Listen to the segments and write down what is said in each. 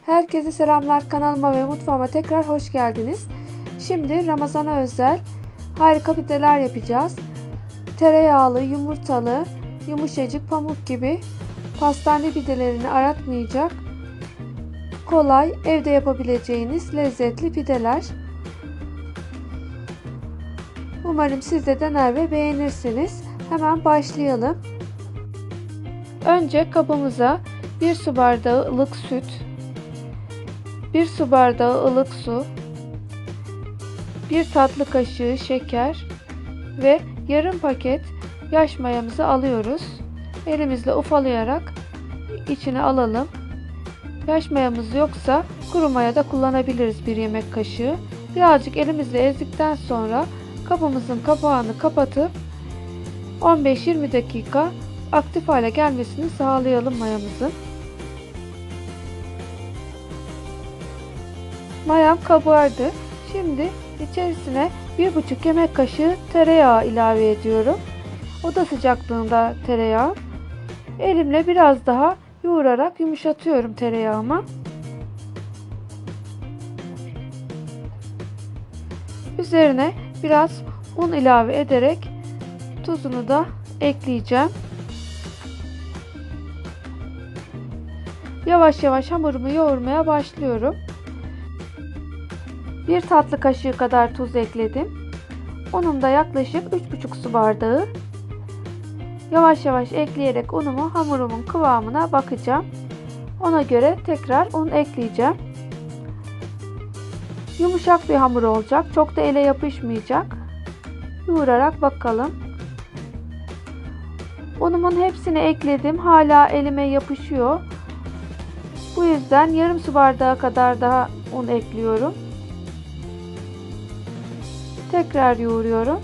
Herkese selamlar, kanalıma ve mutfağıma tekrar hoş geldiniz. Şimdi Ramazan'a özel harika pideler yapacağız. Tereyağlı, yumurtalı, yumuşacık pamuk gibi pastane pidelerini aratmayacak, kolay evde yapabileceğiniz lezzetli pideler. Umarım siz de dener ve beğenirsiniz. Hemen başlayalım. Önce kabımıza 1 su bardağı ılık süt, 1 su bardağı ılık su, 1 tatlı kaşığı şeker ve yarım paket yaş mayamızı alıyoruz. Elimizle ufalayarak içine alalım. Yaş mayamız yoksa kuru maya da kullanabiliriz, 1 yemek kaşığı. Birazcık elimizle ezdikten sonra kabımızın kapağını kapatıp 15-20 dakika aktif hale gelmesini sağlayalım mayamızın. Mayam kabardı. Şimdi içerisine 1,5 yemek kaşığı tereyağı ilave ediyorum. Oda sıcaklığında tereyağı. Elimle biraz daha yoğurarak yumuşatıyorum tereyağımı. Üzerine biraz un ilave ederek tuzunu da ekleyeceğim. Yavaş yavaş hamurumu yoğurmaya başlıyorum. 1 tatlı kaşığı kadar tuz ekledim. Unum da yaklaşık 3,5 su bardağı. Yavaş yavaş ekleyerek unumu hamurumun kıvamına bakacağım. Ona göre tekrar un ekleyeceğim. Yumuşak bir hamur olacak. Çok da ele yapışmayacak. Yoğurarak bakalım. Unumun hepsini ekledim. Hala elime yapışıyor. Bu yüzden yarım su bardağı kadar daha un ekliyorum. Tekrar yoğuruyorum.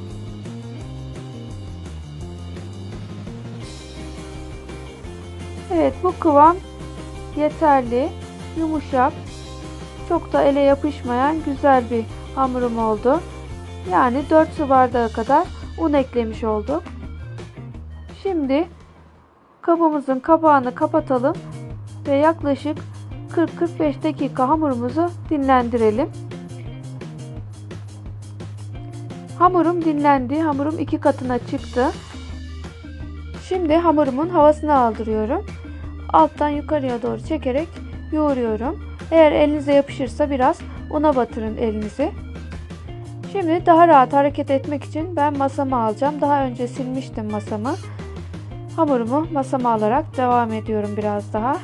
Evet, bu kıvam yeterli, yumuşak, çok da ele yapışmayan güzel bir hamurum oldu. Yani 4 su bardağı kadar un eklemiş olduk. Şimdi kabımızın kapağını kapatalım ve yaklaşık 40-45 dakika hamurumuzu dinlendirelim. Hamurum dinlendi. Hamurum 2 katına çıktı. Şimdi hamurumun havasını aldırıyorum. Alttan yukarıya doğru çekerek yoğuruyorum. Eğer elinize yapışırsa biraz una batırın elinizi. Şimdi daha rahat hareket etmek için ben masamı alacağım. Daha önce silmiştim masamı. Hamurumu masama alarak devam ediyorum biraz daha.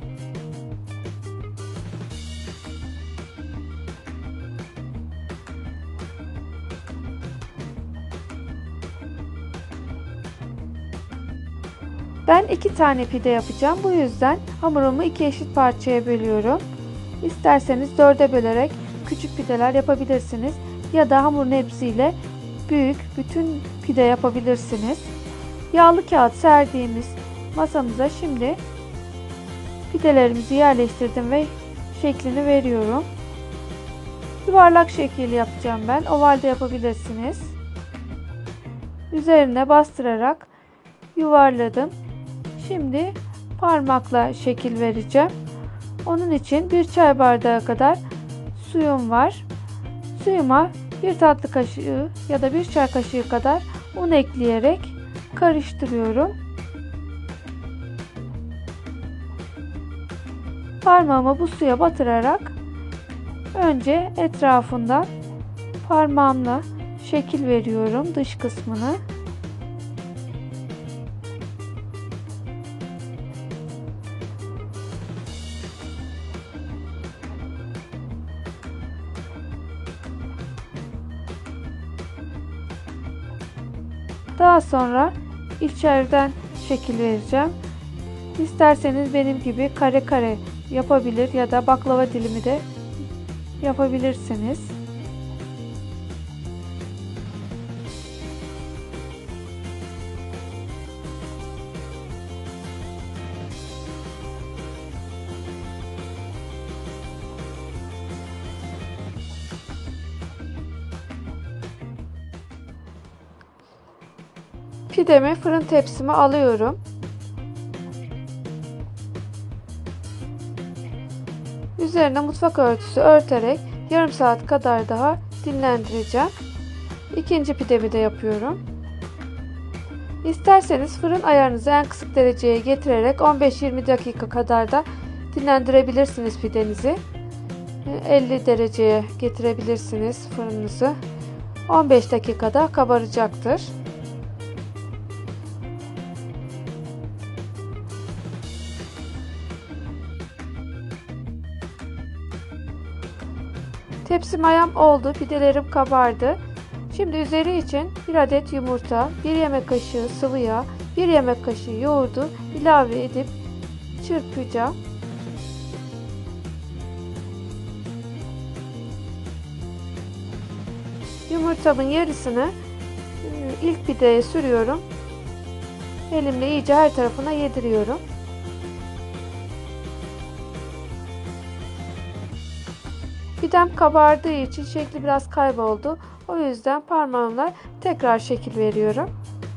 Ben 2 tane pide yapacağım. Bu yüzden hamurumu 2 eşit parçaya bölüyorum. İsterseniz 4'e bölerek küçük pideler yapabilirsiniz. Ya da hamurun hepsiyle büyük bütün pide yapabilirsiniz. Yağlı kağıt serdiğimiz masamıza şimdi pidelerimizi yerleştirdim ve şeklini veriyorum. Yuvarlak şekil yapacağım ben. Oval de yapabilirsiniz. Üzerine bastırarak yuvarladım. Şimdi parmakla şekil vereceğim. Onun için 1 çay bardağı kadar suyum var. Suyuma 1 tatlı kaşığı ya da 1 çay kaşığı kadar un ekleyerek karıştırıyorum. Parmağımı bu suya batırarak önce etrafından parmağımla şekil veriyorum, dış kısmını. Daha sonra içeriden şekil vereceğim. İsterseniz benim gibi kare kare yapabilir ya da baklava dilimi de yapabilirsiniz. Pidemi fırın tepsime alıyorum. Üzerine mutfak örtüsü örterek yarım saat kadar daha dinlendireceğim. İkinci pidemi de yapıyorum. İsterseniz fırın ayarınızı en kısık dereceye getirerek 15-20 dakika kadar da dinlendirebilirsiniz pidenizi. 50 dereceye getirebilirsiniz fırınınızı. 15 dakikada kabaracaktır. Tepsim mayam oldu. Pidelerim kabardı. Şimdi üzeri için 1 adet yumurta, 1 yemek kaşığı sıvı yağ, 1 yemek kaşığı yoğurdu ilave edip çırpacağım. Yumurtamın yarısını ilk pideye sürüyorum. Elimle iyice her tarafına yediriyorum. Pidem kabardığı için şekli biraz kayboldu. O yüzden parmağımla tekrar şekil veriyorum.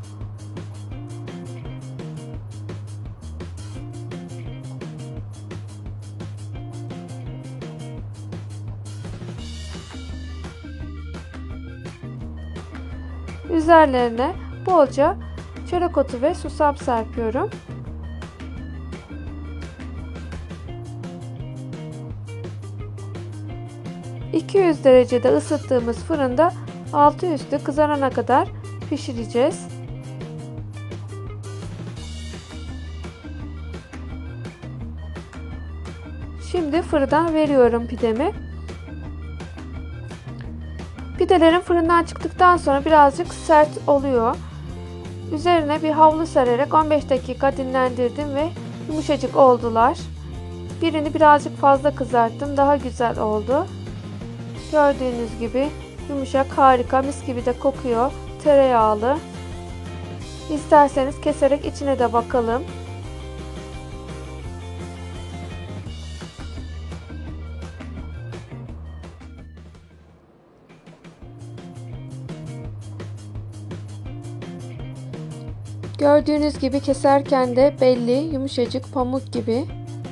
Üzerlerine bolca çörek otu ve susam serpiyorum. ...200 derecede ısıttığımız fırında altı üstü kızarana kadar pişireceğiz. Şimdi fırından veriyorum pidemi. Pidelerim fırından çıktıktan sonra birazcık sert oluyor. Üzerine bir havlu sererek 15 dakika dinlendirdim ve yumuşacık oldular. Birini birazcık fazla kızarttım, daha güzel oldu. Gördüğünüz gibi yumuşak, harika, mis gibi de kokuyor. Tereyağlı. İsterseniz keserek içine de bakalım. Gördüğünüz gibi keserken de belli, yumuşacık, pamuk gibi.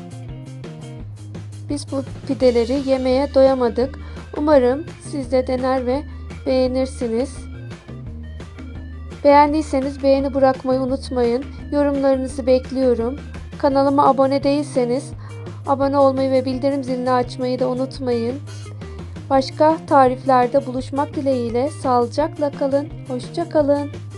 Biz bu pideleri yemeye doyamadık. Umarım siz de dener ve beğenirsiniz. Beğendiyseniz beğeni bırakmayı unutmayın. Yorumlarınızı bekliyorum. Kanalıma abone değilseniz abone olmayı ve bildirim zilini açmayı da unutmayın. Başka tariflerde buluşmak dileğiyle sağlıcakla kalın. Hoşça kalın.